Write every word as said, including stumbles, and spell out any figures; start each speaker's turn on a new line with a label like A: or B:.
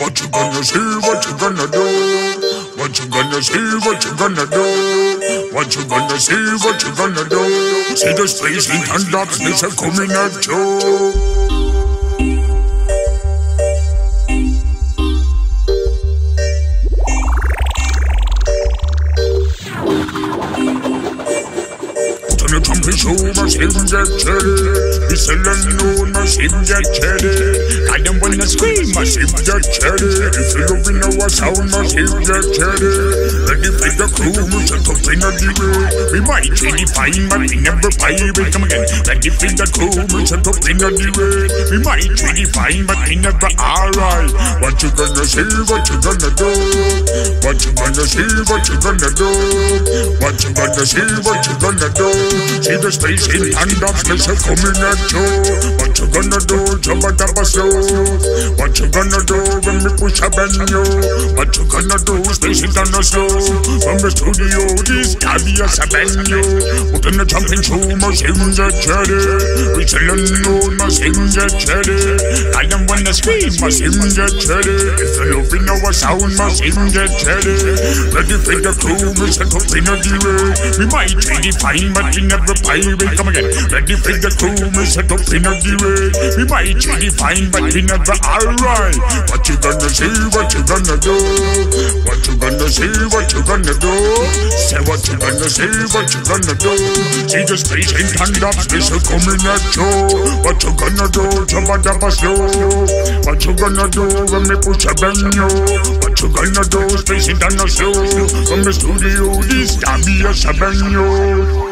A: What you gonna see, what you gonna do? What you gonna see, what you gonna do? What you gonna see, what you gonna do? See the Spaceintown dogs, this are coming at you. Turn the trumpet show, machine get cherry. Whistle and noon, machine get cherry. I don't wanna scream, machine get cherry. If you love in our sound, machine get cherry. Ready for the crew, we set up in a delay. We might really fine, but we never pirate. Come again. Ready for the crew, we set up in a delay. We might really fine, but we never alright. What you gonna see, what you gonna do? What you gonna see, what you gonna do? What you gonna see, what you gonna do? See the Spaceintown dogs, this are coming at you. What you gonna do, jump at the slow? What you gonna do when we push a bend you? What you gonna do, Spaceintown the slow? From the studio, this caviar's a bend you. Put in the jumping shoe, machine get cherry. We tell them no, machine get cherry. I don't wanna scream, machine get cherry. If you love in our sound, machine get cherry. Ready for the crew, we set up in a delay. We might really fine, but we never pirate. Come again. Ready for the crew, we set up in a delay. We might really fine, but we never alright. What you gonna see, what you gonna do? What you gonna see, what you gonna do? Say what you gonna see, what you gonna do? See the Spaceintown dogs, this are coming at you. What you gonna do, jump at the slow? What you gonna do when we push a bend you? What you gonna do, Spaceintown the slow? From the studio, this caviar's a bend you.